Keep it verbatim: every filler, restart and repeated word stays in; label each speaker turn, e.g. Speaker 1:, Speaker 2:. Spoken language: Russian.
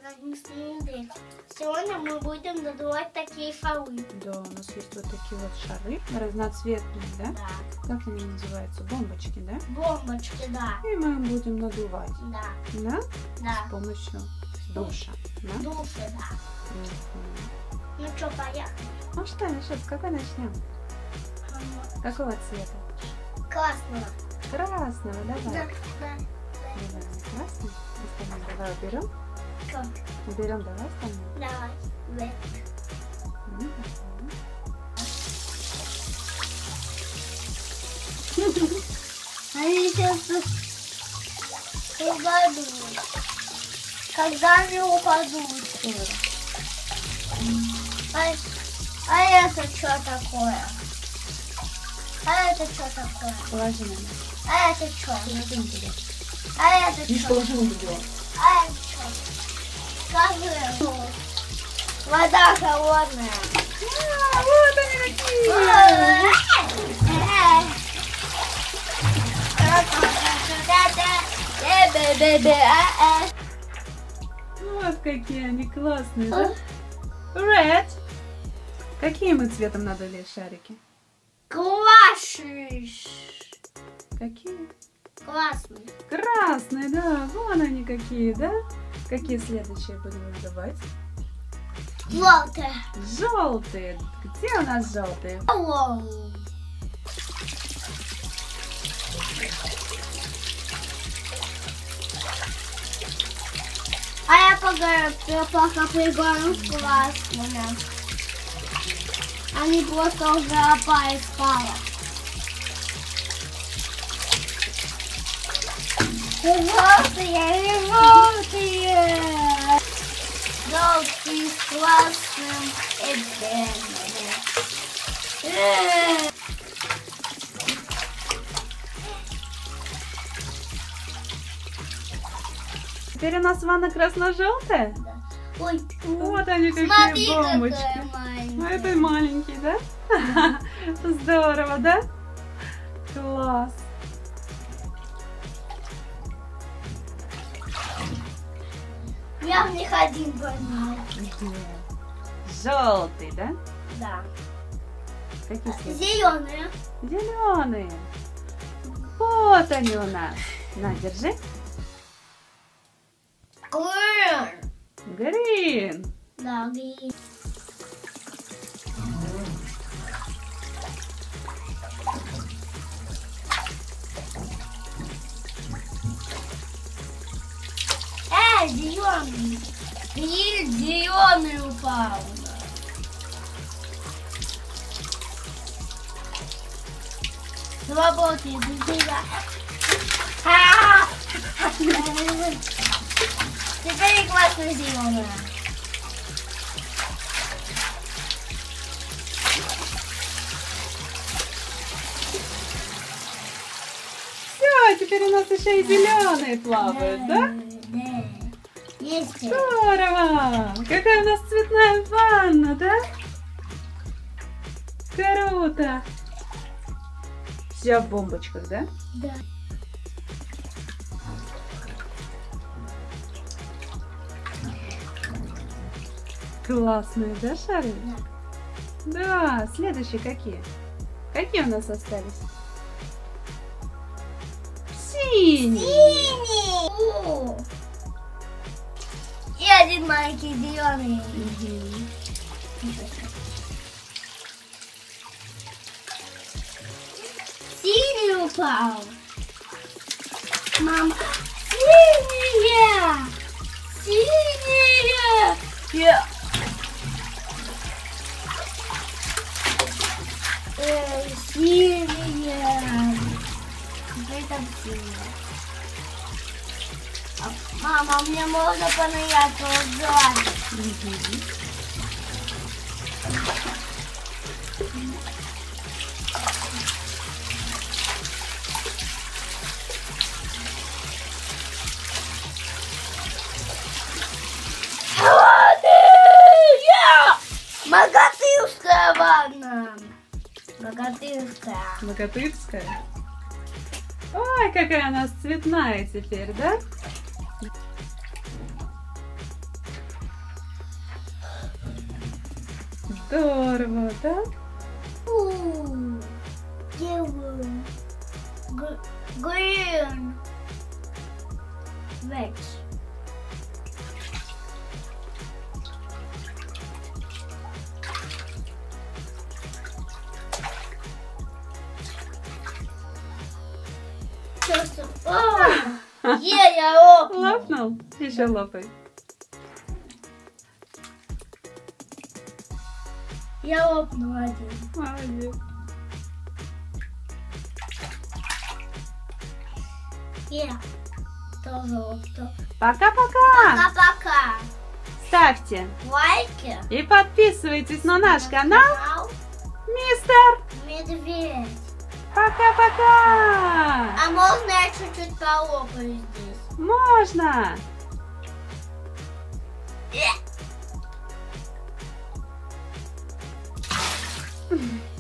Speaker 1: как мы смотрели. Сегодня мы будем надувать такие шары.
Speaker 2: Да, у нас есть вот такие вот шары разноцветные, да?
Speaker 1: Да.
Speaker 2: Как они называются? Бомбочки, да?
Speaker 1: Бомбочки, да.
Speaker 2: И мы их будем надувать.
Speaker 1: Да.
Speaker 2: Да?
Speaker 1: Да.
Speaker 2: С помощью душа. Да?
Speaker 1: Душа, да.
Speaker 2: Угу.
Speaker 1: Ну что, поехали?
Speaker 2: Ну что, Миша, с какой начнем?
Speaker 1: Ага.
Speaker 2: Какого цвета?
Speaker 1: Красного.
Speaker 2: Красного, давай.
Speaker 1: Да, да.
Speaker 2: Давай, красный. Остальные давай уберем.
Speaker 1: Как?
Speaker 2: Уберем, давай остальные.
Speaker 1: Давай. В.
Speaker 2: Угу.
Speaker 1: Они сейчас упадут. Когда они упадут скоро? А, а это что такое? А это что такое?
Speaker 2: Положи на меня.
Speaker 1: А это что?
Speaker 2: Положи на тебя.
Speaker 1: А это
Speaker 2: Миш,
Speaker 1: что?
Speaker 2: положи на тебя.
Speaker 1: А это что? Скажи. Вода холодная.
Speaker 2: А, вот они какие. Вот какие они классные, да? Red. Какие мы цветом надули шарики?
Speaker 1: Классный.
Speaker 2: Какие?
Speaker 1: Классный.
Speaker 2: Красные, да. Вон они какие, да? Какие следующие будем надувать?
Speaker 1: Желтый.
Speaker 2: Желтые. Где у нас желтые?
Speaker 1: А я пока, я пока прыгаю с классными. Они просто уже опали спала. Желтые, желтые. Желтые с классным и белыми.
Speaker 2: Теперь у нас ванна красно-желтая?
Speaker 1: Да. Ой,
Speaker 2: Вот они какие
Speaker 1: смотри,
Speaker 2: бомбочки.
Speaker 1: какая маленькая.
Speaker 2: Ну, это маленький, да? Здорово, да? Класс.
Speaker 1: Я в них один поднял.
Speaker 2: Желтый, да?
Speaker 1: Да.
Speaker 2: Какие следующие?
Speaker 1: Зеленые.
Speaker 2: Зеленые. Вот они у нас. На, держи.
Speaker 1: Green.
Speaker 2: Green.
Speaker 1: Да, green. Э, зеленый. Green, зеленый упал. Работает, да. А! Теперь классно зеленая.
Speaker 2: Все, теперь у нас еще и зеленые плавают, да?
Speaker 1: Да. Есть.
Speaker 2: Здорово! Какая у нас цветная ванна, да? Круто! Вся в бомбочках, да?
Speaker 1: Да.
Speaker 2: Классные, да, шары?
Speaker 1: Да.
Speaker 2: Да, следующие какие? Какие у нас остались? Синие!
Speaker 1: Синий. О. И один маленький зеленый.
Speaker 2: Мгм.
Speaker 1: Синий упал. Мама. Синие. Синие.
Speaker 2: Я-
Speaker 1: Э, синие. Теперь там синие. А, мама, мне можно понырять вот сзади.
Speaker 2: Мгм.
Speaker 1: Богатырская ванна. Богатырская.
Speaker 2: Богатырская. Ой, какая у нас цветная теперь, да? Здорово, да?
Speaker 1: Ooh, yellow, Gr- green, red. О, е, я лопнул.
Speaker 2: Лопнул? Еще лопай.
Speaker 1: Я лопнул один.
Speaker 2: Молодец.
Speaker 1: Я тоже лопнул.
Speaker 2: Пока-пока.
Speaker 1: Пока-пока.
Speaker 2: Ставьте
Speaker 1: Лайки.
Speaker 2: и подписывайтесь на наш канал
Speaker 1: Канал
Speaker 2: Мистер.
Speaker 1: Медведь.
Speaker 2: Пока-пока.
Speaker 1: А можно я чуть-чуть полопаю здесь?
Speaker 2: Можно.
Speaker 1: Э.